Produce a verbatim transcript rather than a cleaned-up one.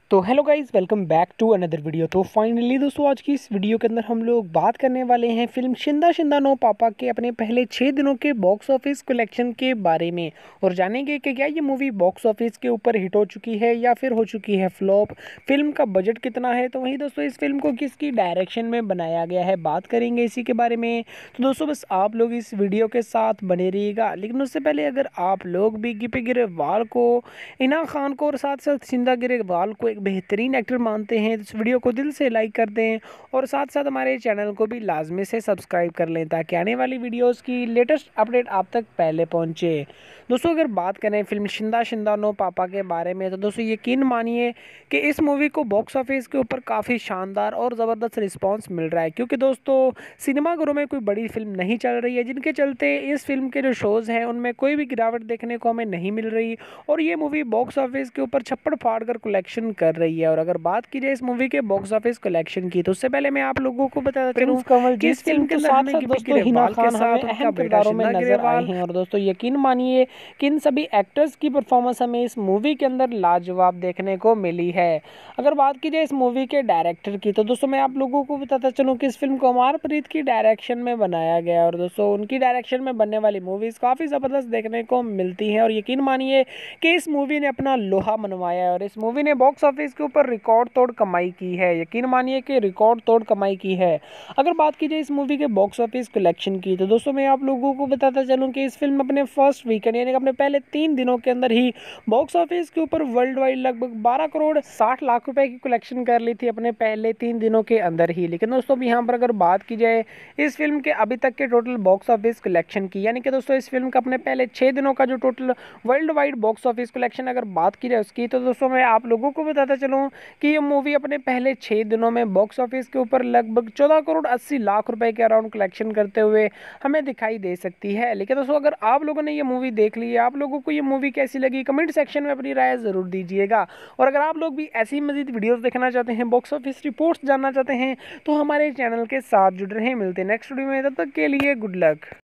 तो hello guys, welcome back to another video. तो finally दोस्तों, आज की इस वीडियो के अंदर हम लोग बात करने वाले हैं फिल्म शिंदा शिंदा नो पापा के अपने पहले छः दिनों के बॉक्स ऑफिस कलेक्शन के बारे में, और जानेंगे कि क्या ये मूवी बॉक्स ऑफिस के ऊपर हिट हो चुकी है या फिर हो चुकी है फ्लॉप, फिल्म का बजट कितना है, तो वहीं दोस्तों इस फिल्म को किसकी डायरेक्शन में बनाया गया है, बात करेंगे इसी के बारे में। तो दोस्तों बस आप लोग इस वीडियो के साथ बने रहिएगा। लेकिन उससे पहले अगर आप लोग भी गिपी गिरेवाल को, इना खान को और साथ साथ शिंदा गिरेवाल को बेहतरीन एक्टर मानते हैं, तो इस वीडियो को दिल से लाइक कर दें और साथ साथ हमारे चैनल को भी लाजमी से सब्सक्राइब कर लें ताकि आने वाली वीडियोस की लेटेस्ट अपडेट आप तक पहले पहुंचे। दोस्तों अगर बात करें फिल्म शिंदा शिंदा नो पापा के बारे में, तो दोस्तों यकीन मानिए कि इस मूवी को बॉक्स ऑफिस के ऊपर काफ़ी शानदार और ज़बरदस्त रिस्पांस मिल रहा है, क्योंकि दोस्तों सिनेमाघरों में कोई बड़ी फिल्म नहीं चल रही है, जिनके चलते इस फिल्म के जो शोज़ हैं उनमें कोई भी गिरावट देखने को हमें नहीं मिल रही, और ये मूवी बॉक्स ऑफिस के ऊपर छप्पड़ फाड़ कर कलेक्शन कर रही है। और अगर बात की जाए इस मूवी के बॉक्स ऑफिस कलेक्शन की, तो उससे पहले मैं आप लोगों को बताता चलूं कि इस फिल्म के अंदर हमें गिप्पी गिरेवाल के साथ उनका बेटा शिंदा गिरेवाल हैं, और दोस्तों यकीन मानिए कि इन सभी एक्टर्स की परफॉर्मेंस हमें इस मूवी के अंदर लाजवाब देखने को मिली है। अगर बात की जाए इस मूवी के डायरेक्टर की, तो दोस्तों मैं आप लोगों को बताता चलूं कि इस फिल्म को अमर प्रीत की डायरेक्शन में बनाया गया, और दोस्तों उनकी डायरेक्शन में बनने वाली मूवीज़ काफ़ी ज़बरदस्त देखने को मिलती हैं। और यकीन मानिए कि इस मूवी ने अपना लोहा मनवाया है और इस मूवी ने बॉक्स ऑफिस के ऊपर रिकॉर्ड तोड़ कमाई की है। यकीन मानिए कि रिकॉर्ड तोड़ कमाई की है। अगर बात की जाए इस मूवी के बॉक्स ऑफिस कलेक्शन की, तो दोस्तों मैं आप लोगों को बताता चलूं कि इस फिल्म अपने फर्स्ट वीकेंड यानी कि अपने पहले तीन दिनों के अंदर ही बॉक्स ऑफिस के ऊपर वर्ल्ड वाइड लगभग बारह करोड़ साठ लाख रुपए की कलेक्शन कर ली थी अपने पहले तीन दिनों के अंदर ही। लेकिन दोस्तों यहाँ पर अगर बात की जाए इस फिल्म के अभी तक के टोटल बॉक्स ऑफिस कलेक्शन की, यानी कि दोस्तों इस फिल्म का अपने पहले छः दिनों का जो total world wide box office collection अगर बात की जाए उसकी, तो दोस्तों मैं आप लोगों को बताता चलूँ कि ये मूवी अपने पहले छः दिनों में बॉक्स ऑफिस के ऊपर लगभग चौदह करोड़ अस्सी लाख रुपए के अराउंड कलेक्शन करते हुए हमें दिखाई दे सकती है। लेकिन दोस्तों अगर आप लोगों ने ये मूवी देख ली है, आप लोगों को ये मूवी कैसी लगी, कमेंट सेक्शन में अपनी राय ज़रूर दीजिएगा। और अगर आप लोग भी ऐसी मजीद वीडियोज़ देखना चाहते हैं, बॉक्स ऑफिस रिपोर्ट्स जानना चाहते हैं, तो हमारे चैनल के साथ जुड़ रहे हैं। मिलते हैं नेक्स्ट वीडियो में, तब तक के लिए गुड लक।